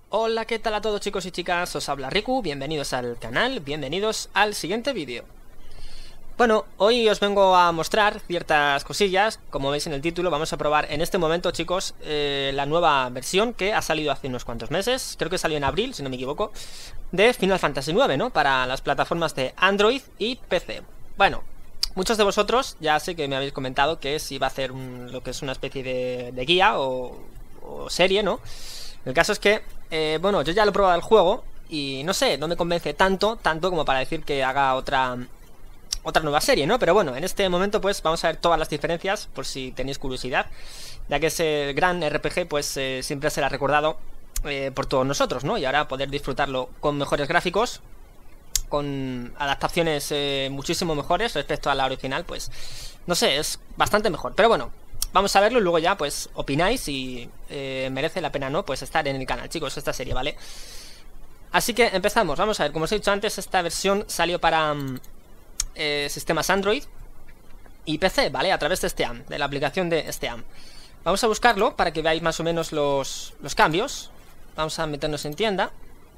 Hola, ¿qué tal a todos chicos y chicas? Os habla Riku, bienvenidos al canal, bienvenidos al siguiente vídeo. Bueno, hoy os vengo a mostrar ciertas cosillas. Como veis en el título, vamos a probar en este momento, chicos, la nueva versión que ha salido hace unos cuantos meses. Creo que salió en abril, si no me equivoco, de Final Fantasy IX, ¿no? Para las plataformas de Android y PC. Bueno, muchos de vosotros ya sé que me habéis comentado que si va a hacer lo que es una especie de guía o serie, ¿no? El caso es que, bueno, yo ya lo he probado el juego y no sé, no me convence tanto como para decir que haga otra nueva serie, ¿no? Pero bueno, en este momento pues vamos a ver todas las diferencias por si tenéis curiosidad, ya que ese gran RPG pues siempre será recordado por todos nosotros, ¿no? Y ahora poder disfrutarlo con mejores gráficos, con adaptaciones muchísimo mejores respecto a la original, pues no sé, es bastante mejor. Pero bueno, vamos a verlo y luego ya pues opináis si merece la pena, ¿no? Pues estar en el canal, chicos, esta serie, ¿vale? Así que empezamos, vamos a ver, como os he dicho antes, esta versión salió para sistemas Android y PC, ¿vale? A través de Steam, de la aplicación de Steam. Vamos a buscarlo para que veáis más o menos los cambios. Vamos a meternos en tienda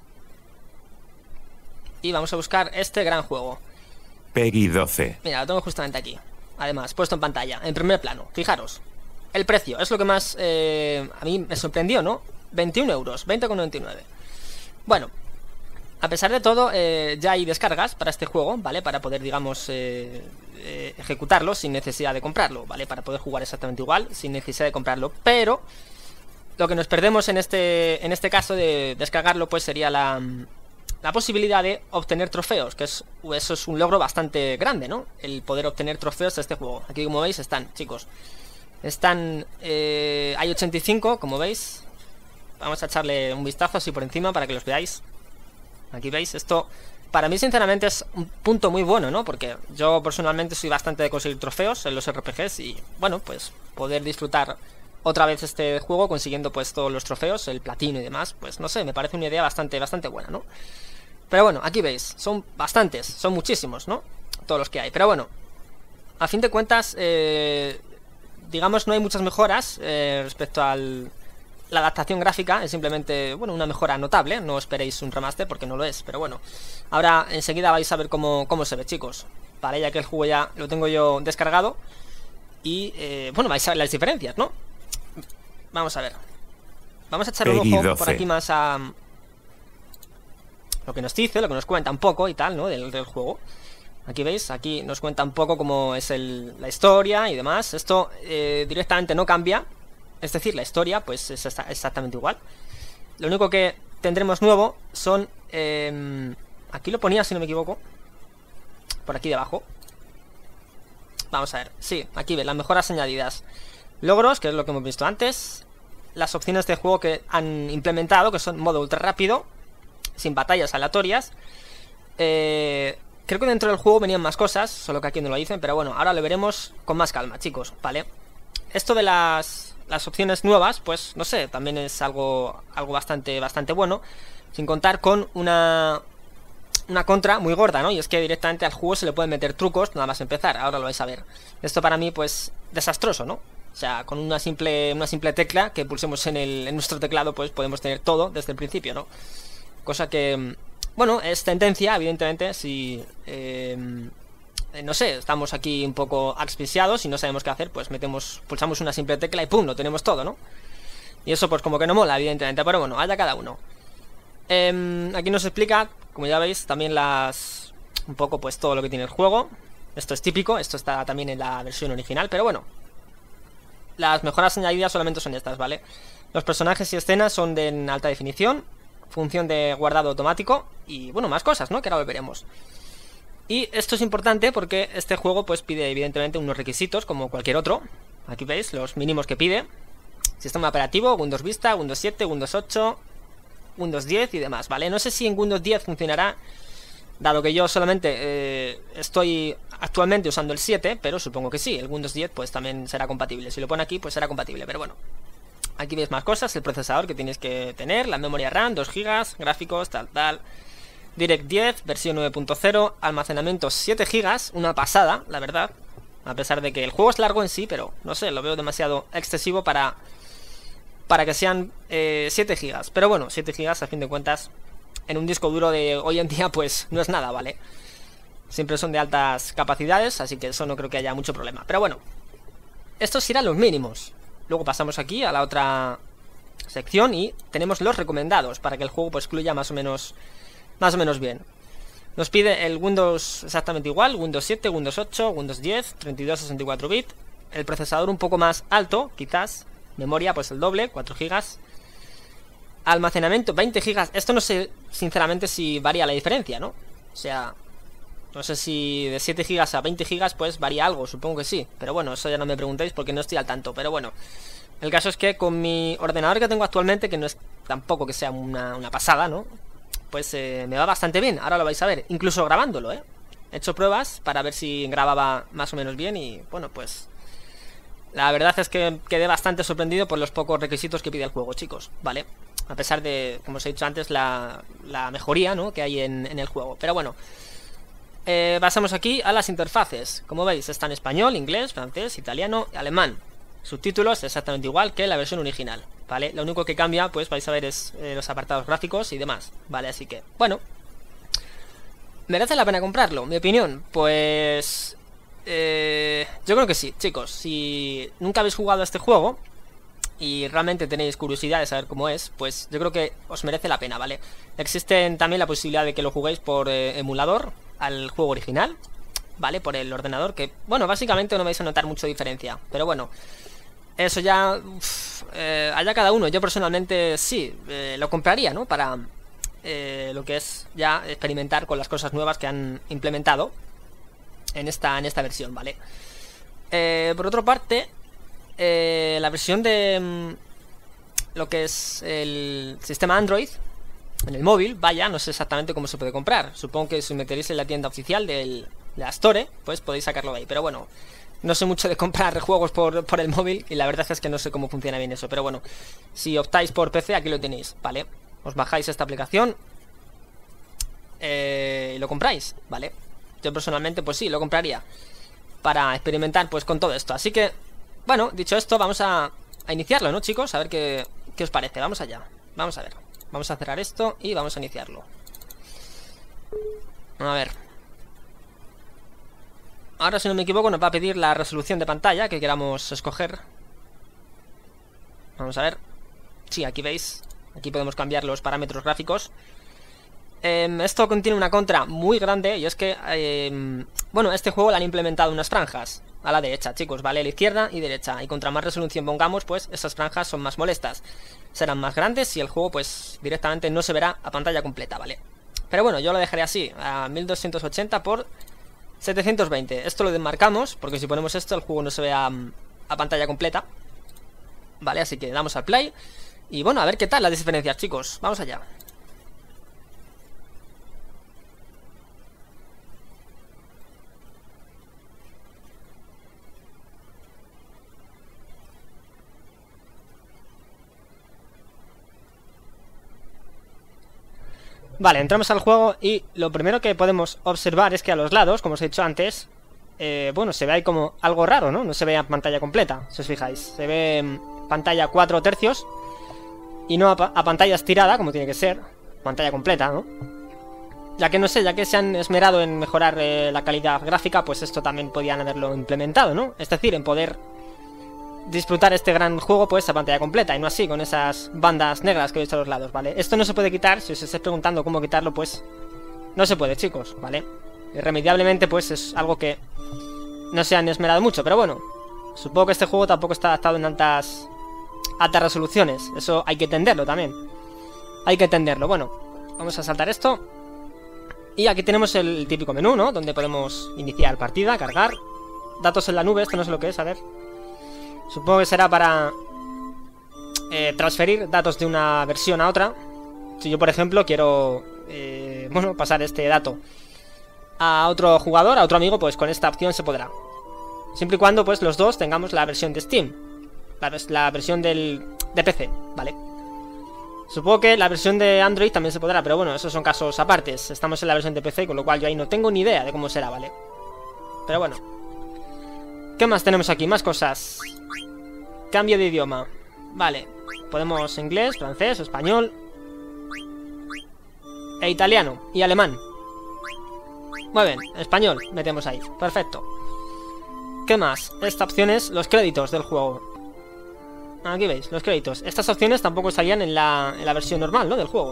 y vamos a buscar este gran juego, Peggy 12. Mira, lo tengo justamente aquí. Además, puesto en pantalla, en primer plano. Fijaros, el precio es lo que más a mí me sorprendió, ¿no? 21 euros, 20,99. Bueno, a pesar de todo, ya hay descargas para este juego, ¿vale? Para poder, digamos, ejecutarlo sin necesidad de comprarlo, ¿vale? Para poder jugar exactamente igual, sin necesidad de comprarlo. Pero lo que nos perdemos en este caso de descargarlo, pues sería la posibilidad de obtener trofeos, que eso es un logro bastante grande, ¿no? El poder obtener trofeos de este juego. Aquí, como veis, están, chicos. Están, hay 85, como veis. Vamos a echarle un vistazo así por encima para que los veáis. Aquí veis, esto para mí sinceramente es un punto muy bueno, ¿no? Porque yo personalmente soy bastante de conseguir trofeos en los RPGs y, bueno, pues poder disfrutar otra vez este juego consiguiendo pues todos los trofeos, el platino y demás, pues no sé, me parece una idea bastante buena, ¿no? Pero bueno, aquí veis, son bastantes, son muchísimos, ¿no? Todos los que hay, pero bueno, a fin de cuentas, digamos, no hay muchas mejoras respecto a la adaptación gráfica. Es simplemente, bueno, una mejora notable. No esperéis un remaster porque no lo es, pero bueno, ahora enseguida vais a ver cómo se ve, chicos, vale, ya que el juego ya lo tengo yo descargado. Y, bueno, vais a ver las diferencias, ¿no? Vamos a ver. Vamos a echar un ojo por aquí más a lo que nos dice, lo que nos cuenta un poco y tal, ¿no? Del juego. Aquí veis, aquí nos cuenta un poco cómo es la historia y demás. Esto directamente no cambia. Es decir, la historia pues es exactamente igual. Lo único que tendremos nuevo son... aquí lo ponía, si no me equivoco, por aquí debajo. Vamos a ver, sí, aquí ve, las mejoras añadidas. Logros, que es lo que hemos visto antes. Las opciones de juego que han implementado, que son modo ultra rápido, sin batallas aleatorias. Creo que dentro del juego venían más cosas, solo que aquí no lo dicen, pero bueno, ahora lo veremos con más calma, chicos, ¿vale? Esto de las opciones nuevas, pues no sé, también es algo bastante bueno, sin contar con una contra muy gorda, ¿no? Y es que directamente al juego se le pueden meter trucos nada más empezar, ahora lo vais a ver. Esto para mí, pues, desastroso, ¿no? O sea, con una simple tecla que pulsemos en nuestro teclado, pues podemos tener todo desde el principio, ¿no? Cosa que, bueno, es tendencia, evidentemente, si... no sé, estamos aquí un poco asfixiados y no sabemos qué hacer, pues pulsamos una simple tecla y ¡pum! Lo tenemos todo, ¿no? Y eso pues como que no mola, evidentemente, pero bueno, haya cada uno. Aquí nos explica, como ya veis, también un poco pues todo lo que tiene el juego. Esto es típico, esto está también en la versión original, pero bueno, las mejoras añadidas solamente son estas, ¿vale? Los personajes y escenas son en alta definición, función de guardado automático y, bueno, más cosas, ¿no? Que ahora lo veremos. Y esto es importante porque este juego pues pide evidentemente unos requisitos como cualquier otro. Aquí veis los mínimos que pide. Sistema operativo, Windows Vista, Windows 7, Windows 8, Windows 10 y demás, ¿vale? No sé si en Windows 10 funcionará, dado que yo solamente estoy actualmente usando el 7, pero supongo que sí, el Windows 10 pues también será compatible. Si lo pone aquí pues será compatible, pero bueno. Aquí veis más cosas, el procesador que tenéis que tener, la memoria RAM, 2 GB, gráficos, tal... Direct 10, versión 9.0, almacenamiento 7 GB, una pasada, la verdad. A pesar de que el juego es largo en sí, pero no sé, lo veo demasiado excesivo para para que sean 7 gigas. Pero bueno, 7 gigas a fin de cuentas en un disco duro de hoy en día pues no es nada, ¿vale? Siempre son de altas capacidades, así que eso no creo que haya mucho problema. Pero bueno, estos serán los mínimos. Luego pasamos aquí a la otra sección y tenemos los recomendados para que el juego pues fluya más o menos bien. Nos pide el Windows exactamente igual, Windows 7, Windows 8, Windows 10, 32, 64 bits. El procesador un poco más alto, quizás. Memoria pues el doble, 4 GB. Almacenamiento 20 GB. Esto no sé sinceramente si varía la diferencia, ¿no? O sea, no sé si de 7 GB a 20 GB pues varía algo, supongo que sí. Pero bueno, eso ya no me preguntéis porque no estoy al tanto. Pero bueno, el caso es que con mi ordenador que tengo actualmente, que no es tampoco que sea una pasada, ¿no? Pues me va bastante bien, ahora lo vais a ver. Incluso grabándolo, He hecho pruebas para ver si grababa más o menos bien y bueno, pues la verdad es que quedé bastante sorprendido por los pocos requisitos que pide el juego, chicos, ¿vale? A pesar de, como os he dicho antes, la mejoría, ¿no? Que hay en el juego. Pero bueno, pasamos aquí a las interfaces. Como veis, está en español, inglés, francés, italiano y alemán. Subtítulos exactamente igual que la versión original, ¿vale? Lo único que cambia, pues vais a ver, es los apartados gráficos y demás, ¿vale? Así que, bueno, ¿merece la pena comprarlo? Mi opinión, pues yo creo que sí, chicos. Si nunca habéis jugado a este juego y realmente tenéis curiosidad de saber cómo es, pues yo creo que os merece la pena, ¿vale? Existe también la posibilidad de que lo juguéis por emulador al juego original, ¿vale? Por el ordenador, que, bueno, básicamente no vais a notar mucha diferencia, pero bueno, eso ya allá cada uno. Yo personalmente sí, lo compraría, ¿no? Para lo que es ya experimentar con las cosas nuevas que han implementado en esta versión, ¿vale? Por otra parte, la versión de lo que es el sistema Android en el móvil, vaya, no sé exactamente cómo se puede comprar. Supongo que si meteréis en la tienda oficial de la Store, pues podéis sacarlo de ahí. Pero bueno, no sé mucho de comprar juegos por el móvil y la verdad es que no sé cómo funciona bien eso. Pero bueno, si optáis por PC, aquí lo tenéis, ¿vale? Os bajáis esta aplicación y lo compráis, ¿vale? Yo personalmente, pues sí, lo compraría para experimentar pues con todo esto. Así que, bueno, dicho esto, vamos a iniciarlo, ¿no, chicos? A ver qué os parece. Vamos allá, vamos a ver. Vamos a cerrar esto y vamos a iniciarlo. A ver. Ahora, si no me equivoco, nos va a pedir la resolución de pantalla que queramos escoger. Vamos a ver. Sí, aquí veis. Aquí podemos cambiar los parámetros gráficos. Esto contiene una contra muy grande y es que, bueno, este juego le han implementado unas franjas a la derecha, chicos, ¿vale? A la izquierda y derecha. Y contra más resolución pongamos, pues esas franjas son más molestas. Serán más grandes y el juego, pues, directamente no se verá a pantalla completa, ¿vale? Pero bueno, yo lo dejaré así, a 1280 por 720. Esto lo desmarcamos, porque si ponemos esto, el juego no se ve a pantalla completa, ¿vale? Así que damos al play. Y bueno, a ver qué tal las diferencias, chicos. Vamos allá. Vale, entramos al juego y lo primero que podemos observar es que a los lados, como os he dicho antes, bueno, se ve ahí como algo raro, ¿no? No se ve a pantalla completa, si os fijáis. Se ve pantalla 4 tercios y no a pantalla estirada, como tiene que ser. Pantalla completa, ¿no? Ya que no sé, ya que se han esmerado en mejorar la calidad gráfica, pues esto también podían haberlo implementado, ¿no? Es decir, en poder disfrutar este gran juego pues a pantalla completa y no así con esas bandas negras que veis a los lados, ¿vale? Esto no se puede quitar. Si os estáis preguntando cómo quitarlo, pues no se puede, chicos, ¿vale? Irremediablemente pues es algo que no se han esmerado mucho, pero bueno, supongo que este juego tampoco está adaptado en altas resoluciones. Eso hay que entenderlo también. Hay que entenderlo. Bueno, vamos a saltar esto. Y aquí tenemos el típico menú, ¿no? Donde podemos iniciar partida, cargar. Datos en la nube, esto no sé lo que es, a ver. Supongo que será para transferir datos de una versión a otra. Si yo, por ejemplo, quiero bueno, pasar este dato a otro jugador, a otro amigo, pues con esta opción se podrá. Siempre y cuando pues los dos tengamos la versión de Steam, la versión de PC, ¿vale? Supongo que la versión de Android también se podrá, pero bueno, esos son casos apartes. Estamos en la versión de PC, con lo cual yo ahí no tengo ni idea de cómo será, ¿vale? Pero bueno. ¿Qué más tenemos aquí? Más cosas. Cambio de idioma. Vale, podemos inglés, francés, español e italiano y alemán. Muy bien, español, metemos ahí, perfecto. ¿Qué más? Esta opción es los créditos del juego. Aquí veis, los créditos. Estas opciones tampoco salían en la versión normal, ¿no? Del juego.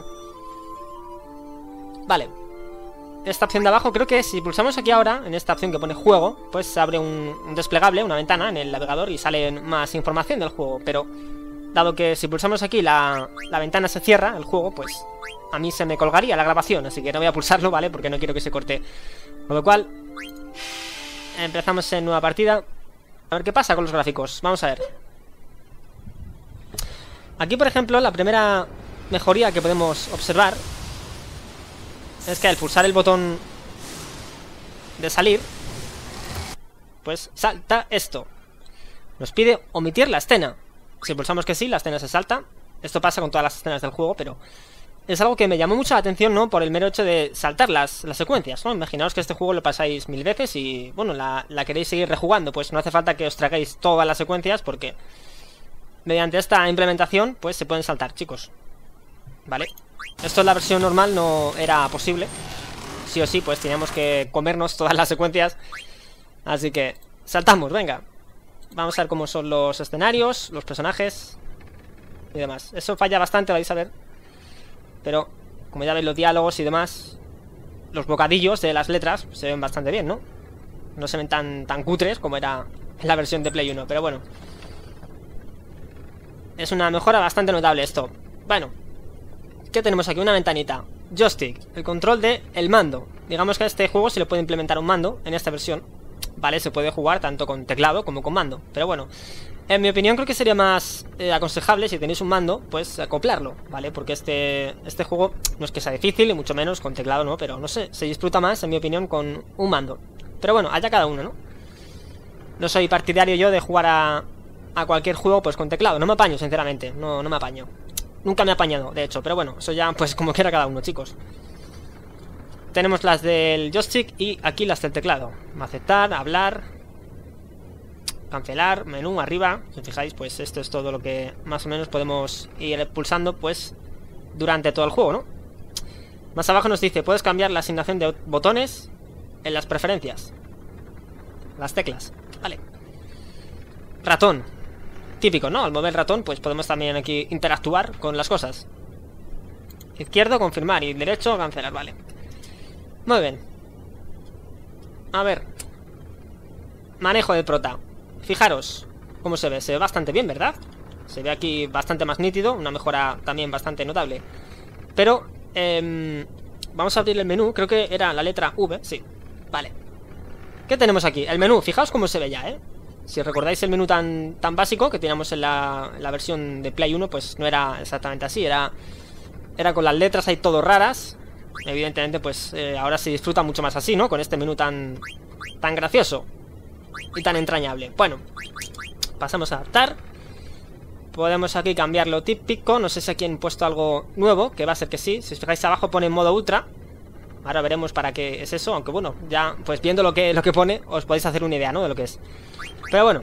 Vale. Esta opción de abajo, creo que si pulsamos aquí ahora, en esta opción que pone juego, pues se abre un desplegable, una ventana en el navegador y sale más información del juego. Pero, dado que si pulsamos aquí la ventana se cierra, el juego, pues a mí se me colgaría la grabación, así que no voy a pulsarlo, ¿vale? Porque no quiero que se corte. Con lo cual, empezamos en nueva partida. A ver qué pasa con los gráficos. Vamos a ver. Aquí, por ejemplo, la primera mejoría que podemos observar es que al pulsar el botón de salir, pues salta esto. Nos pide omitir la escena. Si pulsamos que sí, la escena se salta. Esto pasa con todas las escenas del juego, pero es algo que me llamó mucho la atención, ¿no? Por el mero hecho de saltar las secuencias, ¿no? Imaginaos que este juego lo pasáis 1000 veces y, bueno, la queréis seguir rejugando. Pues no hace falta que os traguéis todas las secuencias porque mediante esta implementación, pues se pueden saltar, chicos. ¿Vale? Esto en la versión normal no era posible. Sí o sí, pues teníamos que comernos todas las secuencias. Así que saltamos, venga. Vamos a ver cómo son los escenarios, los personajes y demás. Eso falla bastante, vais a ver. Pero, como ya veis, los diálogos y demás, los bocadillos de las letras se ven bastante bien, ¿no? No se ven tan cutres como era en la versión de Play 1, pero bueno. Es una mejora bastante notable esto. Bueno, ¿qué tenemos aquí? Una ventanita. Joystick, el control del mando. Digamos que a este juego se le puede implementar un mando en esta versión. Vale, se puede jugar tanto con teclado como con mando. Pero bueno, en mi opinión creo que sería más aconsejable, si tenéis un mando, pues acoplarlo, ¿vale? Porque este juego no es que sea difícil, y mucho menos con teclado, ¿no? Pero no sé, se disfruta más, en mi opinión, con un mando. Pero bueno, allá cada uno, ¿no? No soy partidario yo de jugar a cualquier juego pues con teclado. No me apaño, sinceramente, no me apaño. Nunca me he apañado, de hecho, pero bueno, eso ya pues como quiera cada uno, chicos. Tenemos las del joystick y aquí las del teclado. Aceptar, hablar, cancelar, menú, arriba. Si os fijáis, pues esto es todo lo que más o menos podemos ir pulsando pues durante todo el juego, ¿no? Más abajo nos dice, puedes cambiar la asignación de botones en las preferencias. Las teclas, vale. Ratón, típico, ¿no? Al mover el ratón pues podemos también aquí interactuar con las cosas. Izquierdo, confirmar, y derecho, cancelar, vale. Muy bien. A ver. Manejo del prota. Fijaros cómo se ve bastante bien, ¿verdad? Se ve aquí bastante más nítido, una mejora también bastante notable. Pero, vamos a abrir el menú, creo que era la letra V, sí, vale. ¿Qué tenemos aquí? El menú, fijaos cómo se ve ya, ¿eh? Si recordáis el menú tan básico que teníamos en la versión de Play 1, pues no era exactamente así, era con las letras ahí todo raras. Evidentemente, pues ahora se disfruta mucho más así, ¿no? Con este menú tan gracioso y tan entrañable. Bueno, pasamos a adaptar. Podemos aquí cambiar lo típico. No sé si aquí han puesto algo nuevo, que va a ser que sí. Si os fijáis abajo pone modo ultra. Ahora veremos para qué es eso, aunque bueno, ya pues viendo lo que pone os podéis hacer una idea, ¿no? De lo que es. Pero bueno,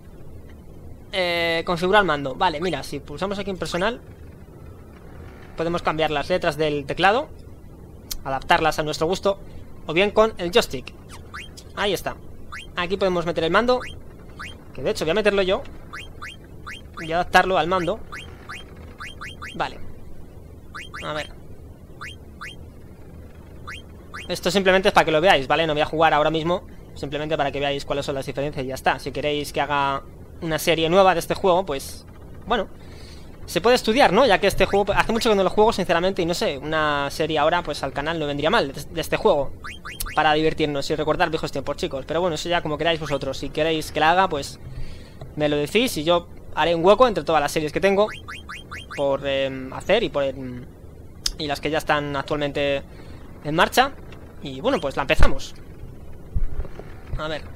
configurar mando. Vale, mira, si pulsamos aquí en personal podemos cambiar las letras del teclado, adaptarlas a nuestro gusto, o bien con el joystick. Ahí está. Aquí podemos meter el mando, que de hecho voy a meterlo yo y adaptarlo al mando. Vale. A ver. Esto simplemente es para que lo veáis, ¿vale? No voy a jugar ahora mismo, simplemente para que veáis cuáles son las diferencias y ya está. Si queréis que haga una serie nueva de este juego, pues bueno, se puede estudiar, ¿no? Ya que este juego, hace mucho que no lo juego, sinceramente, y no sé, una serie ahora, pues al canal no vendría mal de este juego, para divertirnos y recordar viejos tiempos, chicos. Pero bueno, eso ya como queráis vosotros. Si queréis que la haga, pues me lo decís y yo haré un hueco entre todas las series que tengo por hacer y las que ya están actualmente en marcha. Y bueno, pues la empezamos. A ver.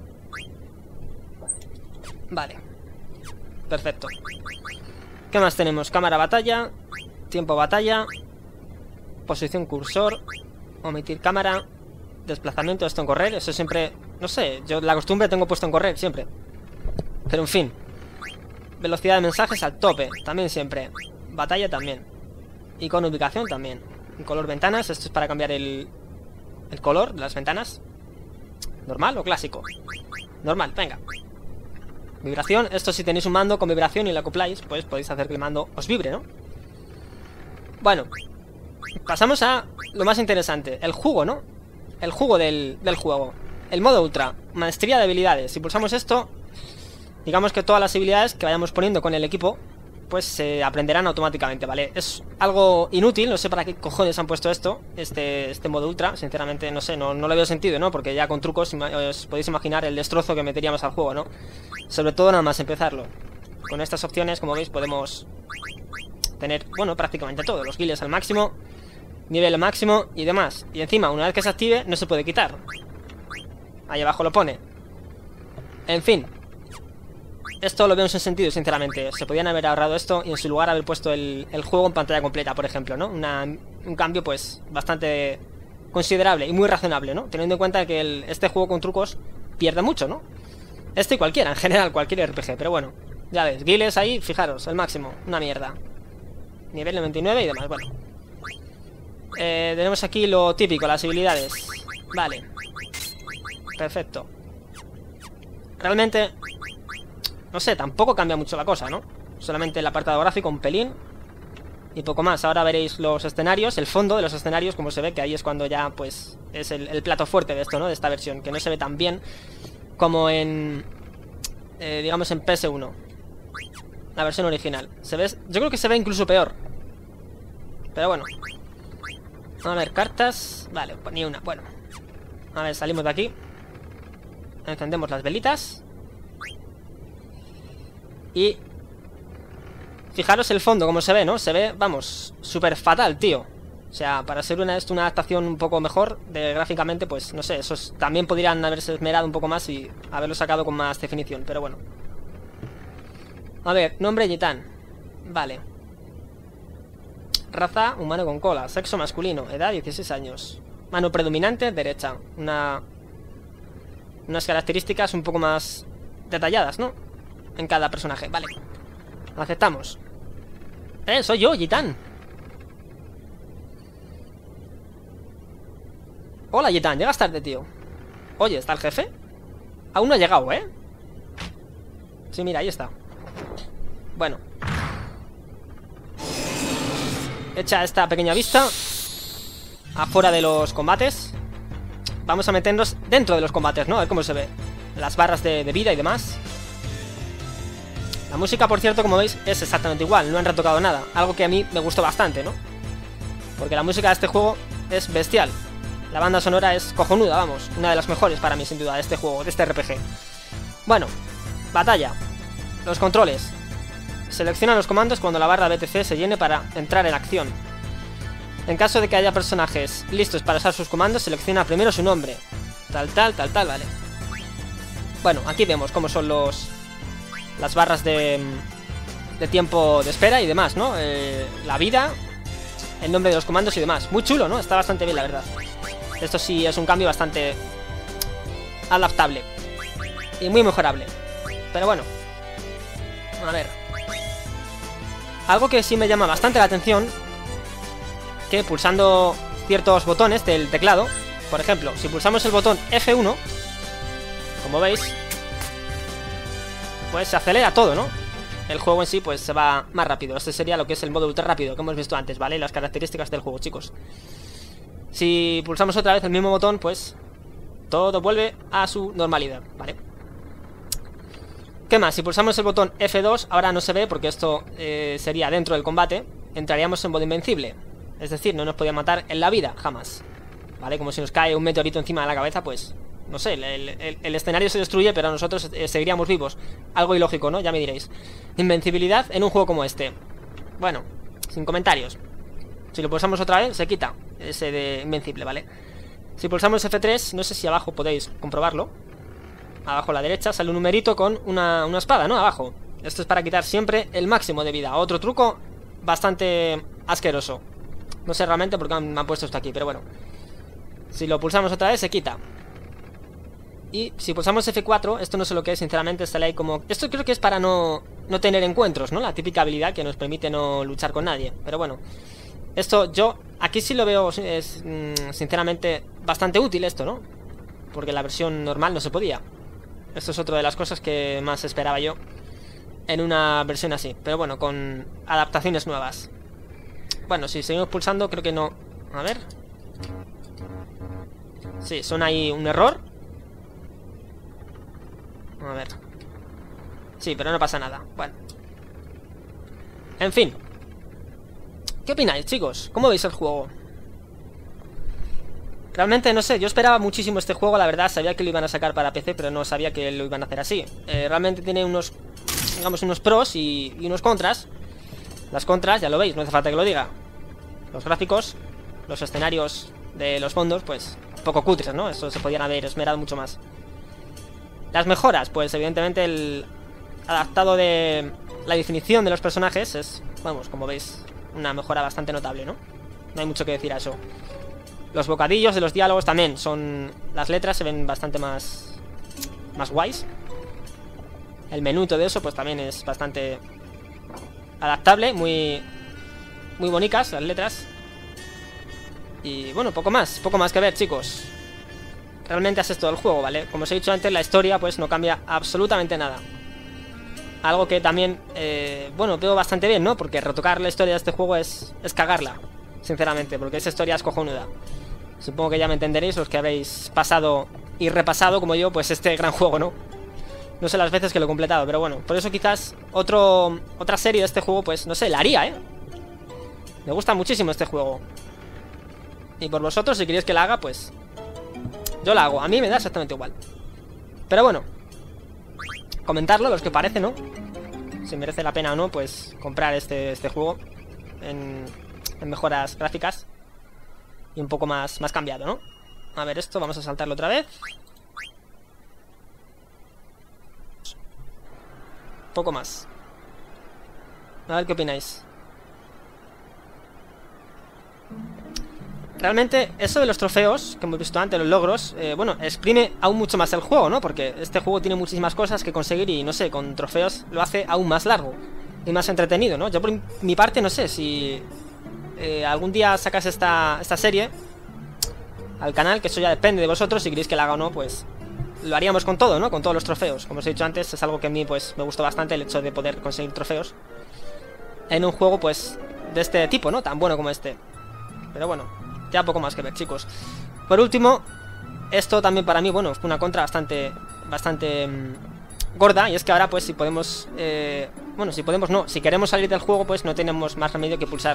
Vale. Perfecto. ¿Qué más tenemos? Cámara batalla, tiempo batalla, posición cursor, omitir cámara, desplazamiento, esto en correr. Eso siempre, no sé, yo la costumbre tengo puesto en correr siempre. Pero en fin. velocidad de mensajes al tope, también siempre. Batalla también. Y con ubicación también. Y color ventanas, esto es para cambiar el color de las ventanas. ¿Normal o clásico? Normal, venga. Vibración, esto si tenéis un mando con vibración y lo acopláis, pues podéis hacer que el mando os vibre, ¿no? Bueno, pasamos a lo más interesante, el jugo, ¿no? El jugo del juego. El modo ultra, maestría de habilidades. Si pulsamos esto, digamos que todas las habilidades que vayamos poniendo con el equipo, pues se aprenderán automáticamente, ¿vale? Es algo inútil, no sé para qué cojones han puesto esto, este modo ultra, sinceramente, no sé, no le veo sentido, ¿no? Porque ya con trucos os podéis imaginar el destrozo que meteríamos al juego, ¿no? Sobre todo nada más empezarlo. Con estas opciones, como veis, podemos tener, bueno, prácticamente todo, los guiles al máximo, nivel al máximo y demás. Y encima, una vez que se active, no se puede quitar. Ahí abajo lo pone. En fin. Esto lo veo sin sentido, sinceramente. Se podían haber ahorrado esto y en su lugar haber puesto el juego en pantalla completa, por ejemplo, ¿no? Un cambio, pues, bastante considerable y muy razonable, ¿no? Teniendo en cuenta que este juego con trucos pierde mucho, ¿no? Este y cualquiera, en general, cualquier RPG. Pero bueno, ya ves, guiles ahí, fijaros, el máximo. Una mierda. Nivel 99 y demás, bueno. Tenemos aquí lo típico, las habilidades. Vale. Perfecto. Realmente, no sé, tampoco cambia mucho la cosa, ¿no? Solamente el apartado gráfico, un pelín y poco más. Ahora veréis los escenarios, el fondo de los escenarios, como se ve, que ahí es cuando ya, pues, es el plato fuerte de esto, ¿no? De esta versión, que no se ve tan bien como en, digamos, en PS1. La versión original. Se ve, yo creo que se ve incluso peor. Pero bueno. A ver, cartas. Vale, pues ni una, bueno. A ver, salimos de aquí. Encendemos las velitas. Y fijaros el fondo, como se ve, ¿no? Se ve, vamos, súper fatal, tío. O sea, para ser una adaptación un poco mejor gráficamente, pues, no sé, esos también podrían haberse esmerado un poco más y haberlo sacado con más definición, pero bueno. A ver, nombre Gitán. Vale. Raza, humano con cola. Sexo masculino. Edad, 16 años. Mano predominante, derecha. Unas características un poco más detalladas, ¿no? En cada personaje, vale. Aceptamos. Soy yo, Gitán. Hola, Gitán, llegas tarde, tío. Oye, ¿está el jefe? Aún no ha llegado, ¿eh? Sí, mira, ahí está. Bueno. Hecha esta pequeña vista afuera de los combates, vamos a meternos dentro de los combates, ¿no? A ver cómo se ve. Las barras de vida y demás. La música, por cierto, como veis, es exactamente igual. No han retocado nada. Algo que a mí me gustó bastante, ¿no? Porque la música de este juego es bestial. La banda sonora es cojonuda, vamos. Una de las mejores para mí, sin duda, de este juego, de este RPG. Bueno, batalla. Los controles. Selecciona los comandos cuando la barra BTC se llene para entrar en acción. En caso de que haya personajes listos para usar sus comandos, selecciona primero su nombre. Tal, vale. Bueno, aquí vemos cómo son las barras de tiempo de espera y demás, ¿no? La vida, el nombre de los comandos y demás. Muy chulo, ¿no? Está bastante bien, la verdad. Esto sí es un cambio bastante adaptable y muy mejorable. Pero bueno, a ver. Algo que sí me llama bastante la atención, que pulsando ciertos botones del teclado, por ejemplo, si pulsamos el botón F1, como veis, pues se acelera todo, ¿no? El juego en sí pues se va más rápido. Este sería lo que es el modo ultra rápido que hemos visto antes, ¿vale? Las características del juego, chicos. Si pulsamos otra vez el mismo botón, pues todo vuelve a su normalidad, ¿vale? ¿Qué más? Si pulsamos el botón F2, ahora no se ve porque esto sería dentro del combate. Entraríamos en modo invencible. Es decir, no nos podía matar en la vida, jamás. ¿Vale? Como si nos cae un meteorito encima de la cabeza, pues, no sé, el escenario se destruye, pero nosotros seguiríamos vivos. Algo ilógico, ¿no? Ya me diréis. Invencibilidad en un juego como este. Bueno, sin comentarios. Si lo pulsamos otra vez, se quita ese de invencible, ¿vale? Si pulsamos F3, no sé si abajo podéis comprobarlo. Abajo a la derecha sale un numerito con una espada, ¿no? Abajo. Esto es para quitar siempre el máximo de vida. Otro truco bastante asqueroso. No sé realmente por qué me han puesto esto aquí, pero bueno. Si lo pulsamos otra vez, se quita. Y si pulsamos F4, esto no sé lo que es, sinceramente, sale ahí como... Esto creo que es para no tener encuentros, ¿no? La típica habilidad que nos permite no luchar con nadie. Pero bueno, esto yo aquí sí lo veo, es sinceramente bastante útil esto, ¿no? Porque la versión normal no se podía. Esto es otra de las cosas que más esperaba yo en una versión así. Pero bueno, con adaptaciones nuevas. Bueno, si seguimos pulsando, creo que no... A ver... Sí, son ahí un error. A ver. Sí, pero no pasa nada. Bueno. En fin. ¿Qué opináis, chicos? ¿Cómo veis el juego? Realmente, no sé, yo esperaba muchísimo este juego, la verdad. Sabía que lo iban a sacar para PC, pero no sabía que lo iban a hacer así. Realmente tiene unos, digamos, unos pros y unos contras. Las contras, ya lo veis, no hace falta que lo diga. Los gráficos, los escenarios de los fondos, pues, poco cutres, ¿no? Eso se podían haber esmerado mucho más. Las mejoras, pues evidentemente el adaptado de la definición de los personajes es, vamos, como veis, una mejora bastante notable, ¿no? No hay mucho que decir a eso. Los bocadillos de los diálogos también son... Las letras se ven bastante más guays. El menú, todo eso, pues también es bastante adaptable, muy bonitas las letras. Y bueno, poco más que ver, chicos. Realmente haces todo el juego, ¿vale? Como os he dicho antes, la historia pues no cambia absolutamente nada. Algo que también, bueno, veo bastante bien, ¿no? Porque retocar la historia de este juego es cagarla, sinceramente, porque esa historia es cojonuda. Supongo que ya me entenderéis los que habéis pasado y repasado, como yo, pues este gran juego, ¿no? No sé las veces que lo he completado, pero bueno, por eso quizás otra serie de este juego, pues no sé, la haría, ¿eh? Me gusta muchísimo este juego. Y por vosotros, si queréis que la haga, pues... yo la hago, a mí me da exactamente igual. Pero bueno, comentarlo, los que parece, ¿no? Si merece la pena o no, pues comprar este juego en mejoras gráficas y un poco más cambiado, ¿no? A ver, esto vamos a saltarlo otra vez. Poco más. A ver qué opináis. Realmente, eso de los trofeos, que hemos visto antes, los logros, bueno, exprime aún mucho más el juego, ¿no? Porque este juego tiene muchísimas cosas que conseguir y, no sé, con trofeos lo hace aún más largo y más entretenido, ¿no? Yo por mi parte, no sé, si algún día sacas esta serie al canal, que eso ya depende de vosotros, si queréis que la haga o no, pues lo haríamos con todo, ¿no? Con todos los trofeos. Como os he dicho antes, es algo que a mí, pues, me gustó bastante, el hecho de poder conseguir trofeos en un juego, pues, de este tipo, ¿no? Tan bueno como este. Pero bueno, ya poco más que ver, chicos. Por último, esto también para mí, bueno, fue una contra bastante gorda. Y es que ahora, pues, si podemos... bueno, si podemos no. Si queremos salir del juego, pues no tenemos más remedio que pulsar.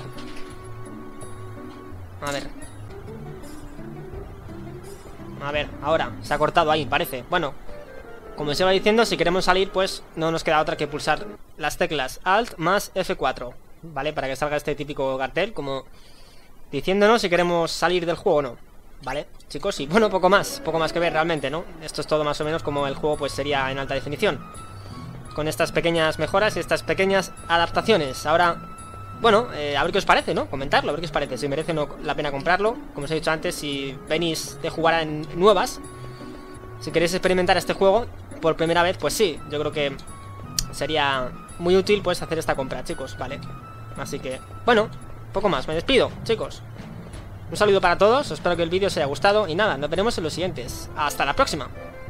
A ver, ahora, se ha cortado ahí, parece. Bueno, como os iba diciendo, si queremos salir, pues no nos queda otra que pulsar las teclas Alt más F4, ¿vale? Para que salga este típico cartel, como... diciéndonos si queremos salir del juego o no, ¿vale? Chicos, y bueno, poco más que ver realmente, ¿no? Esto es todo más o menos como el juego pues sería en alta definición, con estas pequeñas mejoras y estas pequeñas adaptaciones. Ahora, bueno, a ver qué os parece, ¿no? Comentarlo, a ver qué os parece, si merece o no la pena comprarlo. Como os he dicho antes, si venís de jugar en nuevas, si queréis experimentar este juego por primera vez, pues sí, yo creo que sería muy útil pues hacer esta compra, chicos, ¿vale? Así que, bueno, poco más, me despido, chicos. Un saludo para todos, espero que el vídeo os haya gustado y nada, nos veremos en los siguientes. Hasta la próxima.